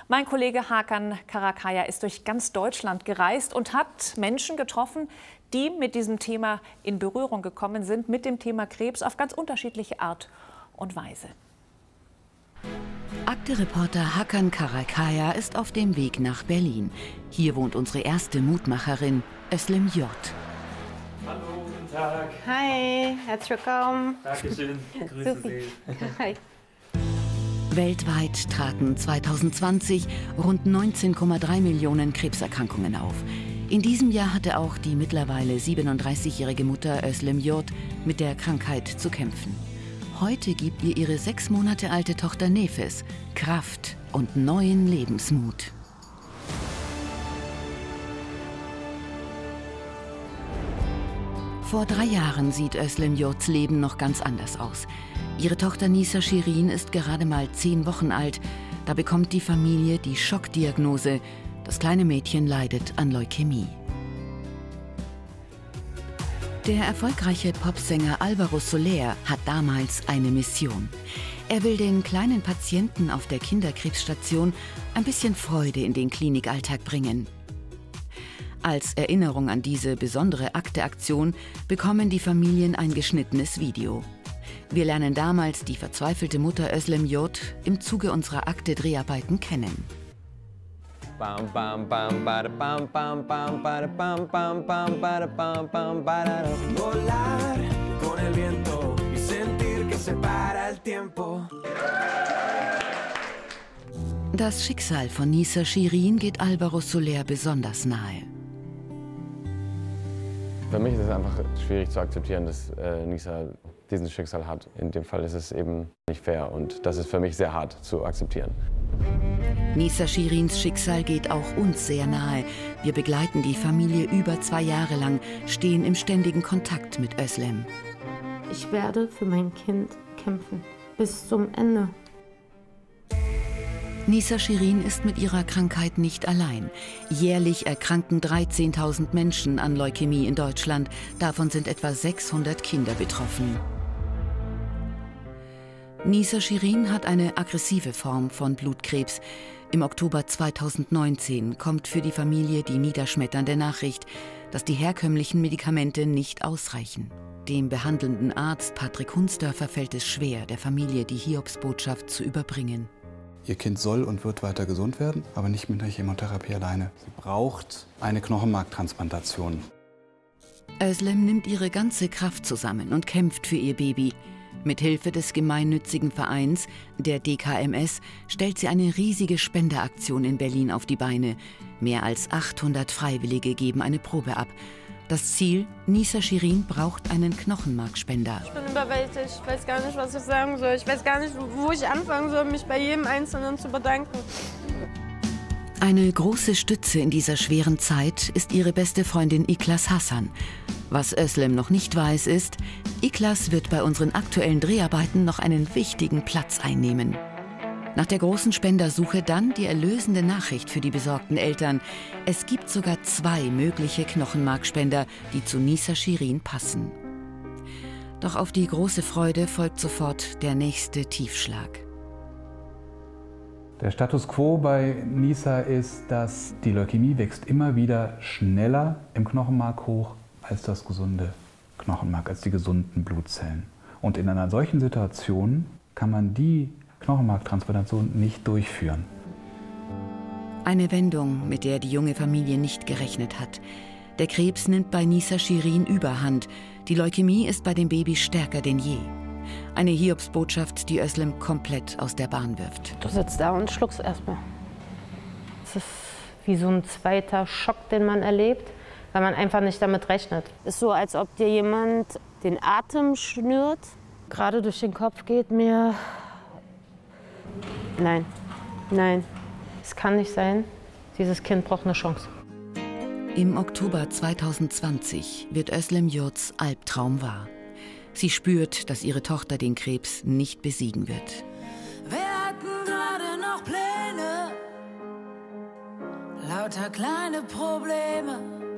Mein Kollege Hakan Karakaya ist durch ganz Deutschland gereist und hat Menschen getroffen, die mit diesem Thema in Berührung gekommen sind, mit dem Thema Krebs auf ganz unterschiedliche Art und Weise. Akte-Reporter Hakan Karakaya ist auf dem Weg nach Berlin. Hier wohnt unsere erste Mutmacherin, Özlem J. Hallo, guten Tag. Hi, herzlich willkommen. Dankeschön, grüße Sie. Hi. Weltweit traten 2020 rund 19,3 Millionen Krebserkrankungen auf. In diesem Jahr hatte auch die mittlerweile 37-jährige Mutter Özlem J. mit der Krankheit zu kämpfen. Heute gibt ihr ihre 6 Monate alte Tochter Nefes Kraft und neuen Lebensmut. Vor 3 Jahren sieht Özlem J's Leben noch ganz anders aus. Ihre Tochter Nisa Shirin ist gerade mal 10 Wochen alt. Da bekommt die Familie die Schockdiagnose. Das kleine Mädchen leidet an Leukämie. Der erfolgreiche Popsänger Álvaro Soler hat damals eine Mission. Er will den kleinen Patienten auf der Kinderkrebsstation ein bisschen Freude in den Klinikalltag bringen. Als Erinnerung an diese besondere Akte-Aktion bekommen die Familien ein geschnittenes Video. Wir lernen damals die verzweifelte Mutter Özlem J. im Zuge unserer Akte-Dreharbeiten kennen. Volar con el viento y sentir que se para el tiempo. Das Schicksal von Nisa Shirin geht Álvaro Soler besonders nahe. Für mich ist es einfach schwierig zu akzeptieren, dass Nisa diesen Schicksal hat. In dem Fall ist es eben nicht fair und das ist für mich sehr hart zu akzeptieren. Nisa Shirins Schicksal geht auch uns sehr nahe. Wir begleiten die Familie über 2 Jahre lang, stehen im ständigen Kontakt mit Özlem. Ich werde für mein Kind kämpfen, bis zum Ende. Nisa Shirin ist mit ihrer Krankheit nicht allein. Jährlich erkranken 13.000 Menschen an Leukämie in Deutschland. Davon sind etwa 600 Kinder betroffen. Nisa Shirin hat eine aggressive Form von Blutkrebs. Im Oktober 2019 kommt für die Familie die niederschmetternde Nachricht, dass die herkömmlichen Medikamente nicht ausreichen. Dem behandelnden Arzt Patrick Hunsdörfer fällt es schwer, der Familie die Hiobsbotschaft zu überbringen. Ihr Kind soll und wird weiter gesund werden, aber nicht mit einer Chemotherapie alleine. Sie braucht eine Knochenmarktransplantation. Özlem nimmt ihre ganze Kraft zusammen und kämpft für ihr Baby. Mit Hilfe des gemeinnützigen Vereins, der DKMS, stellt sie eine riesige Spenderaktion in Berlin auf die Beine. Mehr als 800 Freiwillige geben eine Probe ab. Das Ziel: Nisa Shirin braucht einen Knochenmarkspender. Ich bin überwältigt. Ich weiß gar nicht, was ich sagen soll. Ich weiß gar nicht, wo ich anfangen soll, mich bei jedem Einzelnen zu bedanken. Eine große Stütze in dieser schweren Zeit ist ihre beste Freundin Iklas Hassan. Was Özlem noch nicht weiß, ist, Iklas wird bei unseren aktuellen Dreharbeiten noch einen wichtigen Platz einnehmen. Nach der großen Spendersuche dann die erlösende Nachricht für die besorgten Eltern. Es gibt sogar 2 mögliche Knochenmarkspender, die zu Nisa Shirin passen. Doch auf die große Freude folgt sofort der nächste Tiefschlag. Der Status quo bei Nisa ist, dass die Leukämie wächst immer wieder schneller im Knochenmark hoch als das gesunde Knochenmark, als die gesunden Blutzellen. Und in einer solchen Situation kann man die Knochenmarktransplantation nicht durchführen. Eine Wendung, mit der die junge Familie nicht gerechnet hat. Der Krebs nimmt bei Nisa Shirin Überhand. Die Leukämie ist bei dem Baby stärker denn je. Eine Hiobsbotschaft, die Özlem komplett aus der Bahn wirft. Du sitzt da und schluckst erstmal. Es ist wie so ein zweiter Schock, den man erlebt, weil man einfach nicht damit rechnet. Es ist so, als ob dir jemand den Atem schnürt. Gerade durch den Kopf geht mir: Nein, nein, es kann nicht sein. Dieses Kind braucht eine Chance. Im Oktober 2020 wird Özlem J's Albtraum wahr. Sie spürt, dass ihre Tochter den Krebs nicht besiegen wird. Wir hatten gerade noch Pläne, lauter kleine Probleme.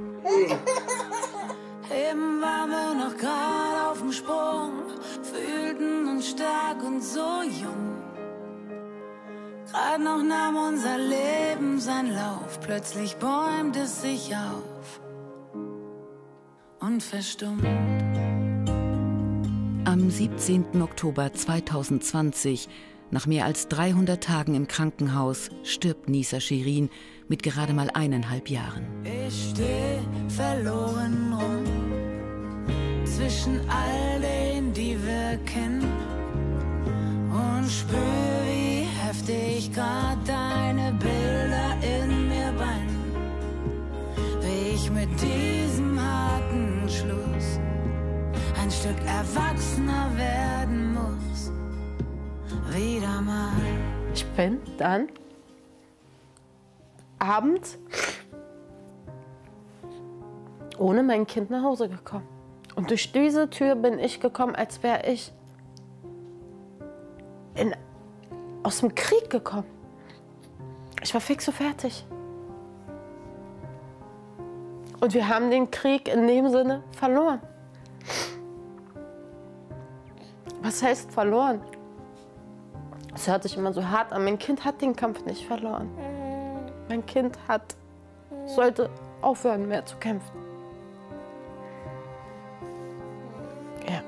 Eben waren wir noch gerade auf dem Sprung, fühlten uns stark und so jung. Grad noch nahm unser Leben seinen Lauf. Plötzlich bäumt es sich auf und verstummt. Am 17. Oktober 2020, nach mehr als 300 Tagen im Krankenhaus, stirbt Nisa Shirin mit gerade mal 1,5 Jahren. Ich steh verloren rum zwischen all denen, die wir kennen, und spür, wie heftig grad deine Bilder in mir brennen. Wie ich mit diesem harten Schluss ein Stück erwachsener werden muss. Wieder mal. Ich bin dann abends ohne mein Kind nach Hause gekommen. Und durch diese Tür bin ich gekommen, als wäre ich aus dem Krieg gekommen. Ich war fix und fertig. Und wir haben den Krieg in dem Sinne verloren. Was heißt verloren? Es hört sich immer so hart an. Mein Kind hat den Kampf nicht verloren. Mein Kind sollte aufhören, mehr zu kämpfen. Ja.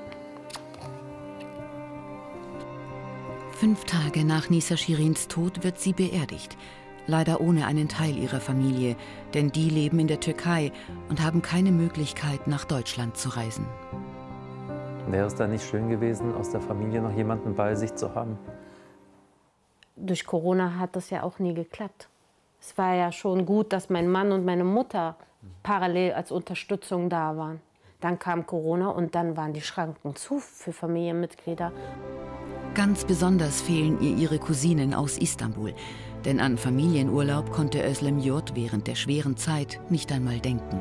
5 Tage nach Nisa Shirins Tod wird sie beerdigt. Leider ohne einen Teil ihrer Familie, denn die leben in der Türkei und haben keine Möglichkeit, nach Deutschland zu reisen. Wäre es da nicht schön gewesen, aus der Familie noch jemanden bei sich zu haben? Durch Corona hat das ja auch nie geklappt. Es war ja schon gut, dass mein Mann und meine Mutter parallel als Unterstützung da waren. Dann kam Corona und dann waren die Schranken zu für Familienmitglieder. Ganz besonders fehlen ihr ihre Cousinen aus Istanbul. Denn an Familienurlaub konnte Özlem Yurt während der schweren Zeit nicht einmal denken.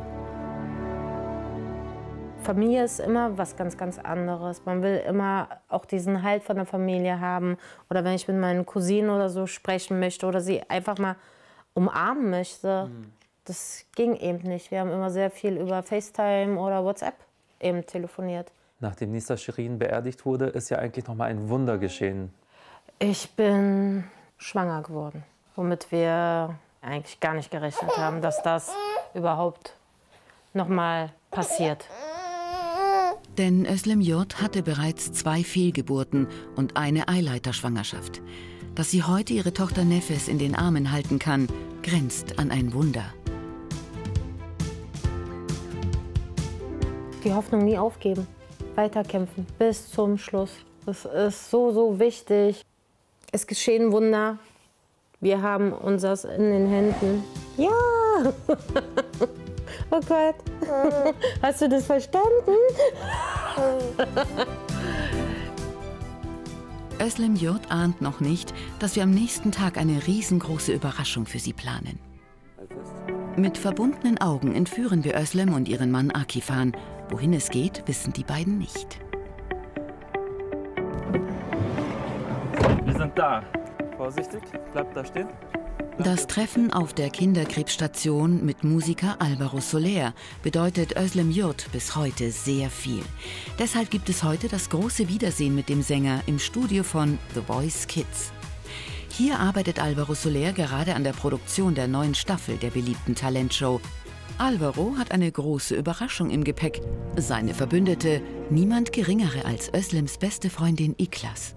Familie ist immer was ganz, ganz anderes. Man will immer auch diesen Halt von der Familie haben. Oder wenn ich mit meinen Cousinen oder so sprechen möchte oder sie einfach mal umarmen möchte. Das ging eben nicht. Wir haben immer sehr viel über FaceTime oder WhatsApp eben telefoniert. Nachdem Nisa Shirin beerdigt wurde, ist ja eigentlich noch mal ein Wunder geschehen. Ich bin schwanger geworden, womit wir eigentlich gar nicht gerechnet haben, dass das überhaupt noch mal passiert. Denn Özlem Yurt hatte bereits 2 Fehlgeburten und eine Eileiterschwangerschaft. Dass sie heute ihre Tochter Nefes in den Armen halten kann, grenzt an ein Wunder. Die Hoffnung nie aufgeben, weiterkämpfen bis zum Schluss. Das ist so, so wichtig. Es geschehen Wunder. Wir haben unseres in den Händen. Ja! Oh Gott. Hast du das verstanden? Özlem Yurt ahnt noch nicht, dass wir am nächsten Tag eine riesengroße Überraschung für sie planen. Mit verbundenen Augen entführen wir Özlem und ihren Mann Akifan. Wohin es geht, wissen die beiden nicht. Wir sind da. Vorsichtig, bleibt da stehen. Das Treffen auf der Kinderkrebsstation mit Musiker Alvaro Soler bedeutet Özlem Yurt bis heute sehr viel. Deshalb gibt es heute das große Wiedersehen mit dem Sänger im Studio von The Voice Kids. Hier arbeitet Alvaro Soler gerade an der Produktion der neuen Staffel der beliebten Talentshow. Alvaro hat eine große Überraschung im Gepäck. Seine Verbündete, niemand geringere als Özlems beste Freundin İklas.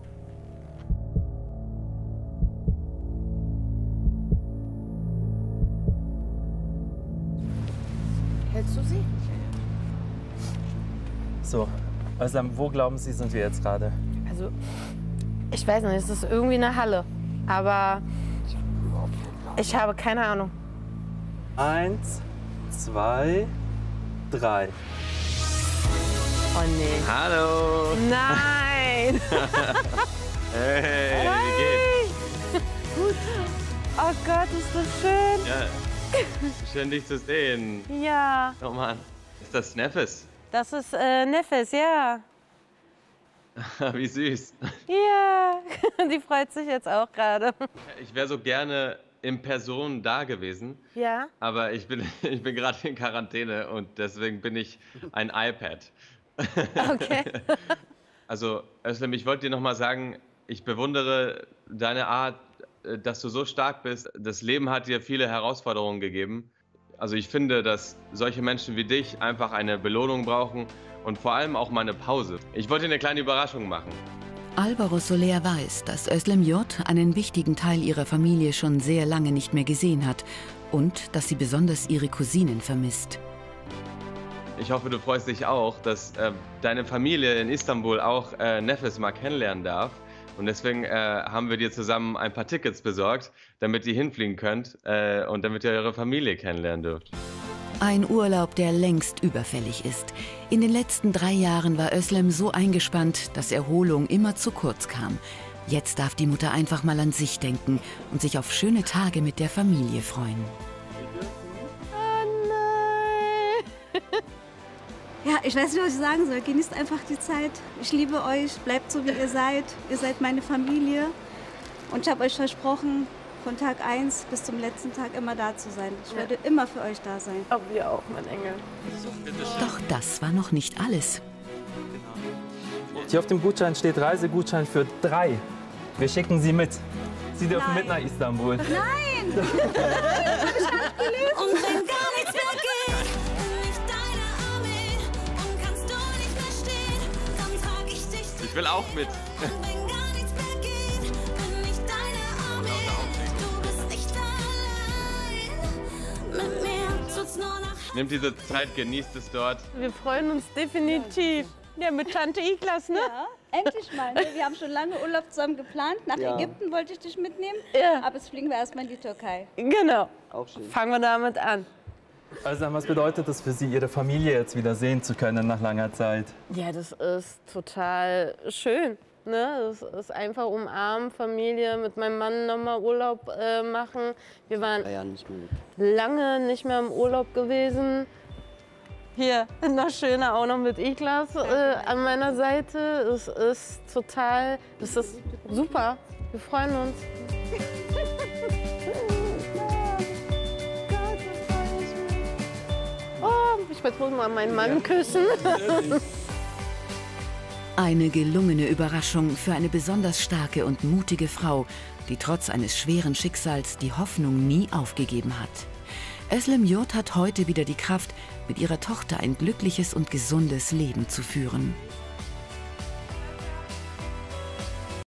Hältst du sie? So, Özlem, wo glauben Sie, sind wir jetzt gerade? Also, ich weiß nicht, es ist irgendwie eine Halle. Aber ich habe keine Ahnung. 1, 2, 3. Oh nee. Hallo. Nein! Hey, wie geht's? Gut. Oh Gott, ist das schön. Ja, schön dich zu sehen. Ja. Oh Mann, ist das Nefes? Das ist Nefes, ja. Wie süß. Ja, die freut sich jetzt auch gerade. Ich wäre so gerne in Person da gewesen. Ja? Aber ich bin gerade in Quarantäne und deswegen bin ich ein iPad. Okay. Also, Özlem, ich wollte dir noch mal sagen, ich bewundere deine Art, dass du so stark bist. Das Leben hat dir viele Herausforderungen gegeben. Also ich finde, dass solche Menschen wie dich einfach eine Belohnung brauchen und vor allem auch mal eine Pause. Ich wollte dir eine kleine Überraschung machen. Alvaro Soler weiß, dass Özlem Yurt einen wichtigen Teil ihrer Familie schon sehr lange nicht mehr gesehen hat und dass sie besonders ihre Cousinen vermisst. Ich hoffe, du freust dich auch, dass deine Familie in Istanbul auch Nefes mal kennenlernen darf. Und deswegen haben wir dir zusammen ein paar Tickets besorgt, damit ihr hinfliegen könnt und damit ihr eure Familie kennenlernen dürft. Ein Urlaub, der längst überfällig ist. In den letzten 3 Jahren war Özlem so eingespannt, dass Erholung immer zu kurz kam. Jetzt darf die Mutter einfach mal an sich denken und sich auf schöne Tage mit der Familie freuen. Ja, ich weiß nicht, was ich sagen soll. Genießt einfach die Zeit. Ich liebe euch. Bleibt so, wie ihr seid. Ihr seid meine Familie. Und ich habe euch versprochen, von Tag 1 bis zum letzten Tag immer da zu sein. Ich werde immer für euch da sein. Aber wir auch, mein Engel. Doch das war noch nicht alles. Hier auf dem Gutschein steht Reisegutschein für 3. Wir schicken Sie mit. Sie dürfen mit nach Istanbul. Nein! Und wenn gar nichts mehr geht, bin ich deine Armee. Und kannst du nicht mehr stehen, dann trag ich dich. Ich will auch mit. Und wenn gar nichts mehr geht, bin ich deine Armee. Du bist nicht allein. Mit mir tut's nur noch. Nehmt diese Zeit, genießt es dort. Wir freuen uns definitiv. Ja, mit Tante Iklas, ne? Ja, endlich mal. Wir haben schon lange Urlaub zusammen geplant. Nach Ägypten wollte ich dich mitnehmen. Ja. Aber jetzt fliegen wir erstmal in die Türkei. Genau. Auch schön. Fangen wir damit an. Also was bedeutet es für Sie, Ihre Familie jetzt wieder sehen zu können nach langer Zeit? Ja, das ist total schön. Ne? Das ist einfach umarmen, Familie, mit meinem Mann nochmal Urlaub machen. Wir waren lange nicht mehr im Urlaub gewesen. Hier, noch schöner auch noch mit Iklas an meiner Seite. Es ist total, das ist super. Wir freuen uns. Oh, ich werde wohl mal meinen Mann küssen. Eine gelungene Überraschung für eine besonders starke und mutige Frau, die trotz eines schweren Schicksals die Hoffnung nie aufgegeben hat. Özlem Yurt hat heute wieder die Kraft, mit ihrer Tochter ein glückliches und gesundes Leben zu führen.